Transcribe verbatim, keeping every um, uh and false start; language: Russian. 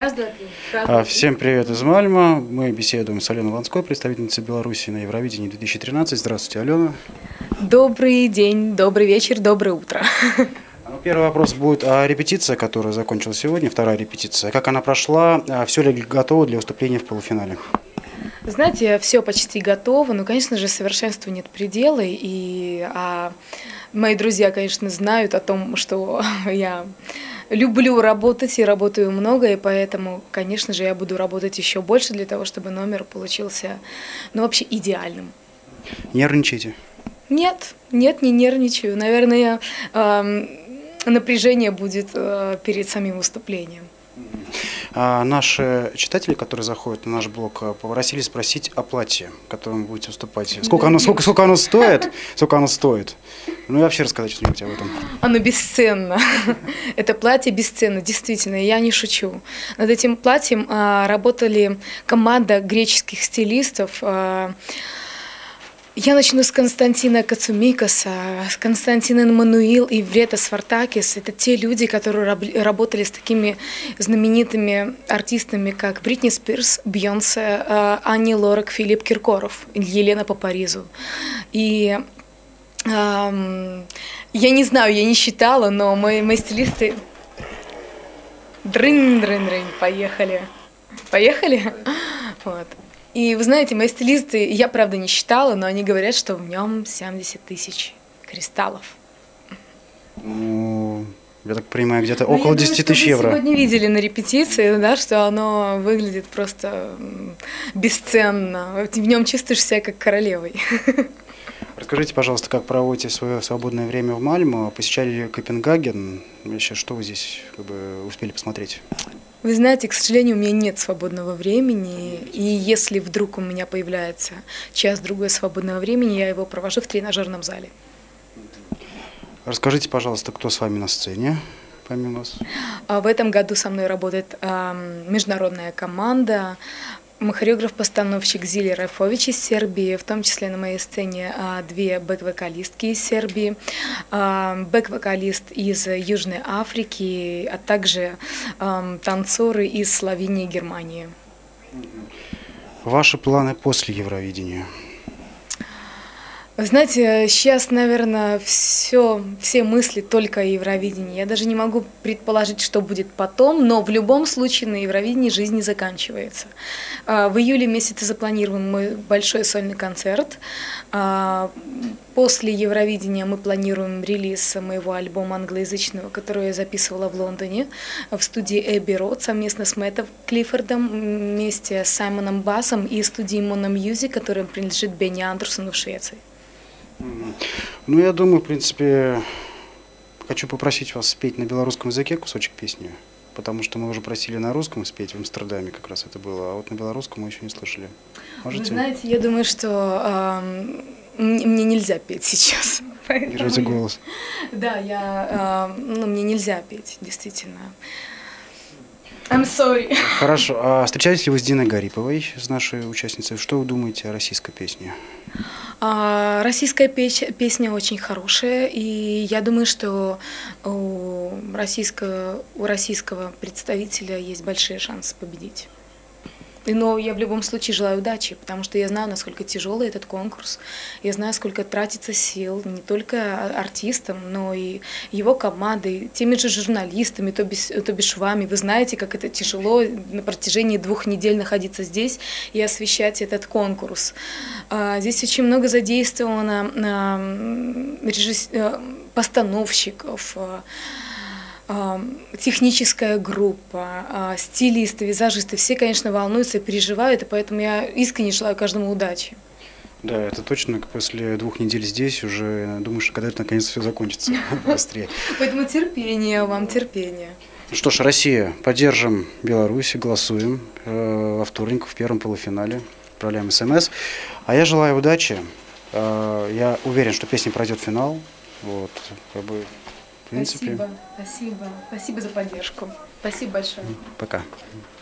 Раз, два, три. А, Всем привет из Мальмо. Мы беседуем с Аленой Ланской, представительницей Беларуси на Евровидении две тысячи тринадцать. Здравствуйте, Алена. Добрый день, добрый вечер, доброе утро. Ну, первый вопрос будет о репетиции, которая закончилась сегодня, вторая репетиция. Как она прошла? Все ли готово для выступления в полуфинале? Знаете, все почти готово, но, конечно же, совершенству нет предела, и а, мои друзья, конечно, знают о том, что я люблю работать и работаю много, и поэтому, конечно же, я буду работать еще больше для того, чтобы номер получился, ну, вообще идеальным. Нервничаете? Нет, нет, не нервничаю. Наверное, э, напряжение будет э, перед самим выступлением. А наши читатели, которые заходят на наш блог, попросили спросить о платье, в котором вы будете выступать. Сколько оно, сколько, сколько оно стоит? Сколько оно стоит? Ну и вообще рассказать что-нибудь об этом. Оно бесценно. Это платье бесценно, действительно, я не шучу. Над этим платьем а, работали команда греческих стилистов. А, Я начну с Константина Кацумикаса, с Константина Мануил и Врета Свартакис. Это те люди, которые работали с такими знаменитыми артистами, как Бритни Спирс, Бейонсе, Ани Лорак, Филипп Киркоров, Елена по Паризу. И эм, я не знаю, я не считала, но мои, мои стилисты... Дрын-дрын-дрын, поехали. Поехали? Вот. И вы знаете, мои стилисты, я правда не считала, но они говорят, что в нем семьдесят тысяч кристаллов. Ну, я так понимаю, где-то ну, около десяти тысяч евро. Вы сегодня видели на репетиции, да, что оно выглядит просто бесценно. В нем чувствуешь себя как королевой. Расскажите, пожалуйста, как проводите свое свободное время в Мальмо? Посещали ли Копенгаген? Вообще, что вы здесь как бы успели посмотреть? Вы знаете, к сожалению, у меня нет свободного времени, и если вдруг у меня появляется час-другой свободного времени, я его провожу в тренажерном зале. Расскажите, пожалуйста, кто с вами на сцене, помимо вас? В этом году со мной работает э, международная команда, хореограф-постановщик Зилия Райфович из Сербии, в том числе на моей сцене э, две бэк-вокалистки из Сербии, э, бэк-вокалист из Южной Африки, а также э, танцоры из Словении и Германии. Ваши планы после Евровидения? Вы знаете, сейчас, наверное, все, все мысли только о Евровидении. Я даже не могу предположить, что будет потом, но в любом случае на Евровидении жизнь не заканчивается. В июле месяце запланирован мой большой сольный концерт. После Евровидения мы планируем релиз моего альбома англоязычного, который я записывала в Лондоне в студии Эбби Род совместно с Мэттом Клиффордом, вместе с Саймоном Басом и студией Mono Music, которая принадлежит Бенни Андерсону в Швеции. Ну, я думаю, в принципе, хочу попросить вас спеть на белорусском языке кусочек песни, потому что мы уже просили на русском спеть, в Амстердаме как раз это было, а вот на белорусском мы еще не слышали. Можете? Вы знаете, я думаю, что э, мне нельзя петь сейчас. Держите голос. Да, я, э, ну, мне нельзя петь, действительно. I'm sorry. Хорошо. А встречались ли вы с Диной Гариповой, с нашей участницей? Что вы думаете о российской песне? А, российская песня очень хорошая, и я думаю, что у российского, у российского представителя есть большие шансы победить. Но я в любом случае желаю удачи, потому что я знаю, насколько тяжелый этот конкурс. Я знаю, сколько тратится сил не только артистам, но и его командой, теми же журналистами, то бишь, то бишь вами. Вы знаете, как это тяжело на протяжении двух недель находиться здесь и освещать этот конкурс. Здесь очень много задействовано режисс... постановщиков, техническая группа, стилисты, визажисты, все, конечно, волнуются и переживают, и поэтому я искренне желаю каждому удачи. Да, это точно. После двух недель здесь уже думаешь, когда это наконец все закончится быстрее. Поэтому терпение вам, терпение. Ну что ж, Россия, поддержим Беларусь, голосуем во вторник в первом полуфинале, отправляем смс. А я желаю удачи. Я уверен, что песня пройдет финал. Вот, как бы. В принципе. Спасибо, спасибо, спасибо за поддержку. Спасибо большое. Пока.